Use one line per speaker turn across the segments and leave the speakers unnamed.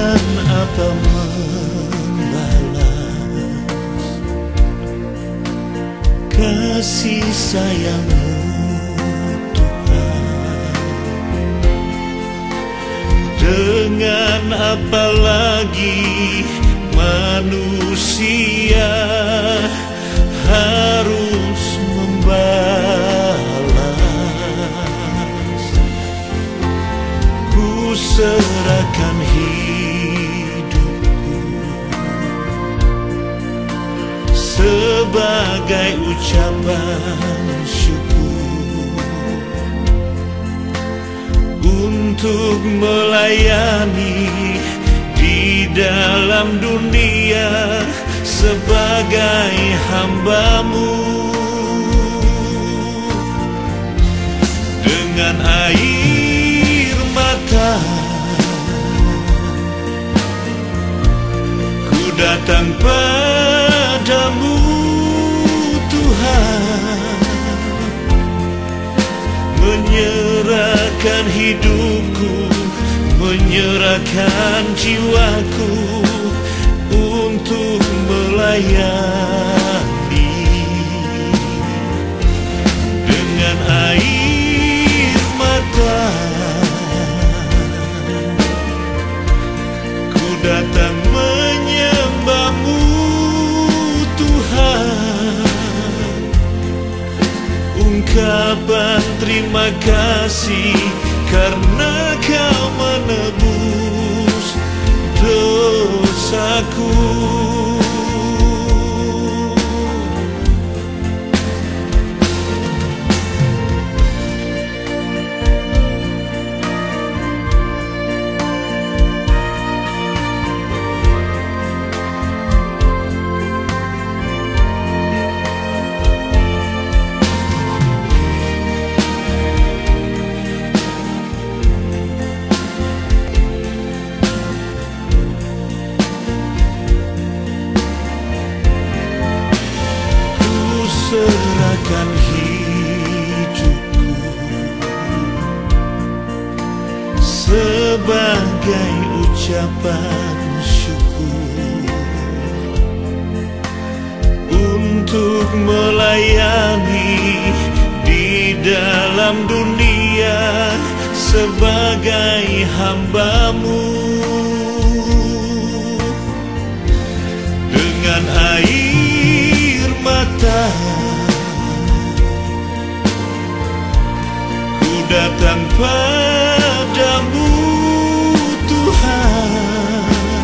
Dengan apa membalas kasih sayang-Mu Tuhan? Dengan apa lagi manusia harus membalas? Ku serahkan hidupku sebagai ucapan syukur untuk melayani di dalam dunia sebagai hamba-Mu. Dengan air mata ku datang padamu Tuhan, menyerahkan hidupku, menyerahkan jiwaku untuk melayani. Dengan air mata ku datang menyembah-Mu Tuhan, ungkapan terima kasih karena Kau menebus dosaku. Serahkan hidupku sebagai ucapan syukur untuk melayani di dalam dunia sebagai hamba-Mu. Dengan air mata datang padamu Tuhan,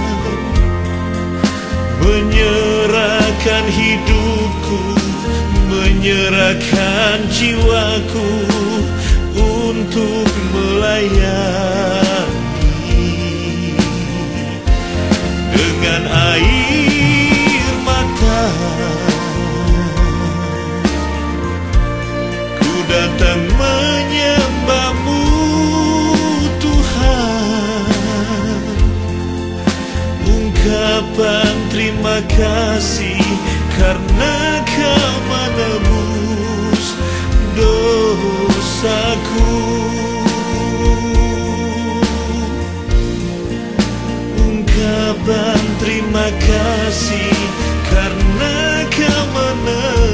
menyerahkan hidupku, menyerahkan jiwaku untuk melayani. Dengan air mata ku datang menyembah-Mu Tuhan, ungkapan terima kasih karena Kau menebus dosaku. Ungkapan terima kasih karena Kau menebus